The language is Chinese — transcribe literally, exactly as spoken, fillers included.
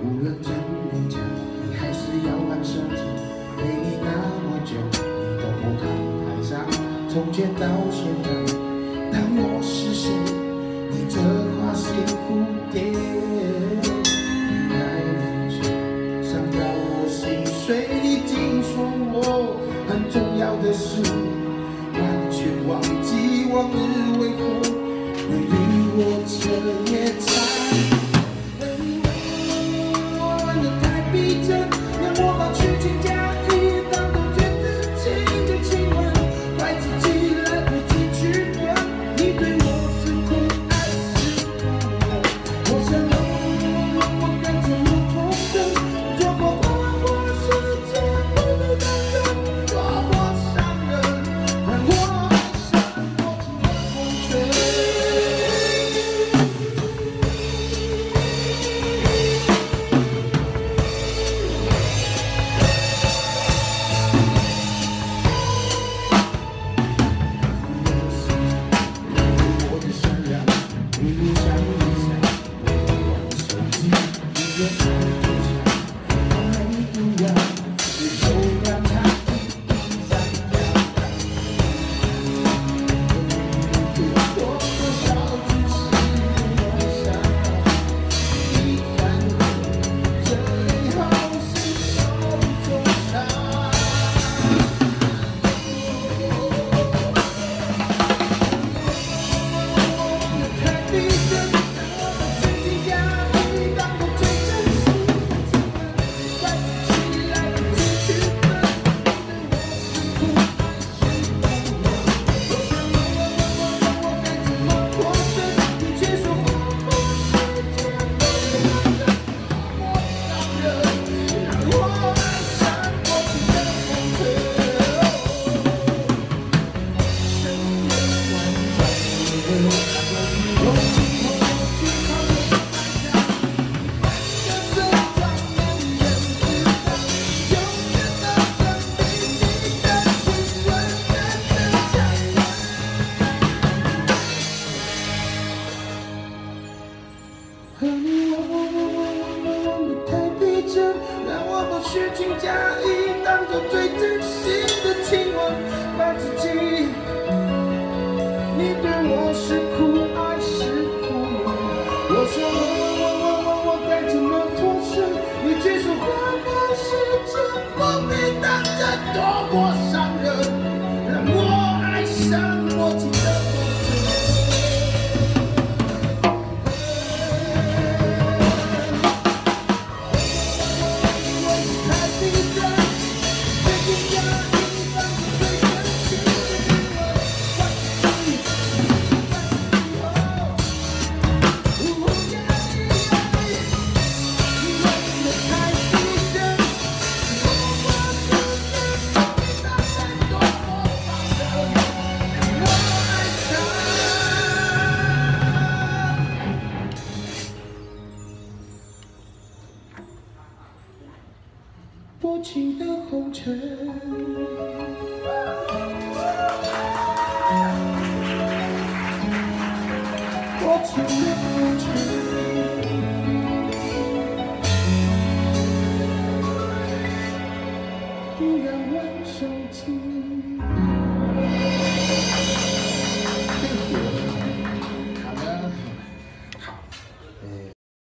无论真与假，你还是要玩手机。陪你那么久，你都不看台上。从前到现在，当我是谁？你这花心蝴蝶，来来去，伤到我心碎。你竟说我很重要的事，完全忘记往日为何能与我这夜长。 和你玩玩玩玩玩玩的太逼真，让我把虚情假意当作最真心的亲吻。怪自己，你对我是酷爱是敷衍。我说我我我我我该怎么脱身？你却说花花世界莫名当真，多么伤人，让我爱上默契的风筝。 薄情的红尘。